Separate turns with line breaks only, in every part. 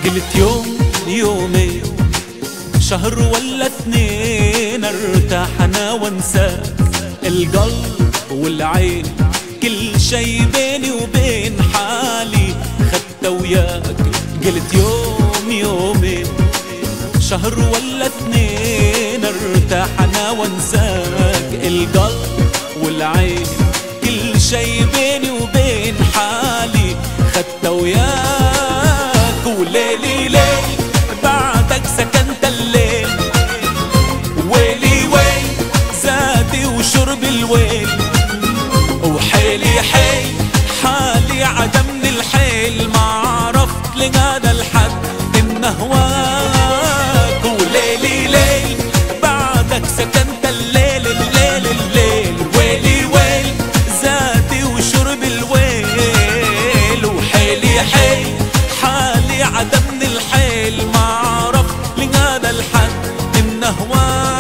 قلت يوم يومين شهر ولا اثنين ارتاح انا وانساك، القلب والعين كل شي بيني وبين حالي خدته وياك. قلت يوم يومين شهر ولا اثنين ارتاح انا وانساك، القلب والعين كل شي بيني وبين حالي خدته وياك. وليلي ليل بعدك سكنت الليل، ويلي ويل زادي وشرب الويل، وحيلي حيل حالي عدمني الحيل، ما عرفت لهذا الحد إن هواك. وليلي ليل بعدك سكنت الليل الليل الليل، ويلي ويل زادي وشرب الويل، وحيلي حيل حالي عدمني الحيل، ما عرفت لهذا الحد إن هواك.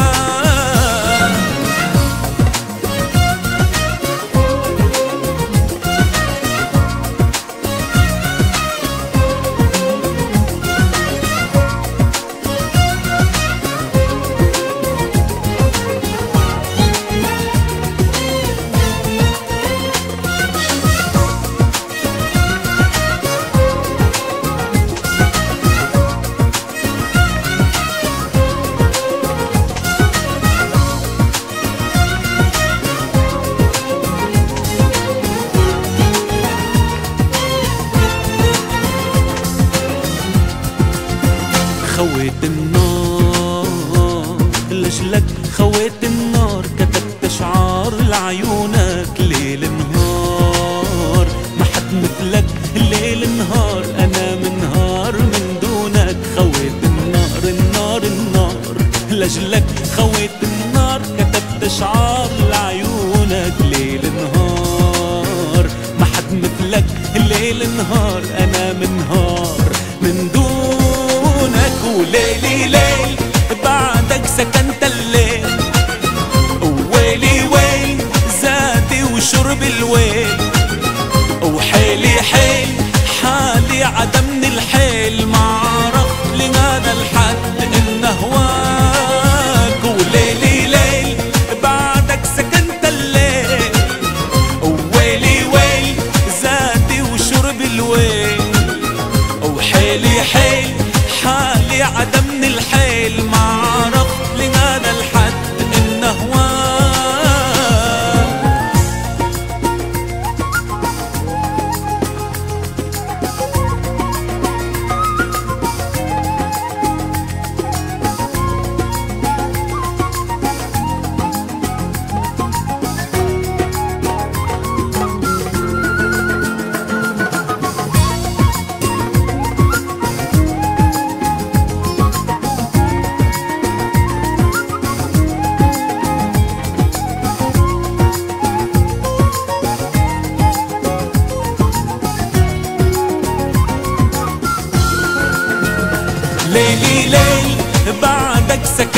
خويت النار لجلك، خويت النار كتبت شعار لعيونك ليل نهار، ما حد مثلك ليل نهار، انا منهار من دونك. خويت النار النار النار لجلك، خويت النار كتبت شعار لعيونك ليل نهار، ما حد مثلك ليل نهار، انا منهار من دونك. وليلي ليل بعدك سكنت الليل، ويلي ويل زادي وشرب الويل، وحيلي حيل حالي عدمني الحيل، ما عرفت لهذا الحد إن هواك. وليلي ليل بعدك سكنت الليل، ويلي ويل زادي وشرب الويل، وحيلي حيل حالي عدمني الحيل، ما عرفت لهذا الحد إن هواك. ليلي ليل بعدك سكنت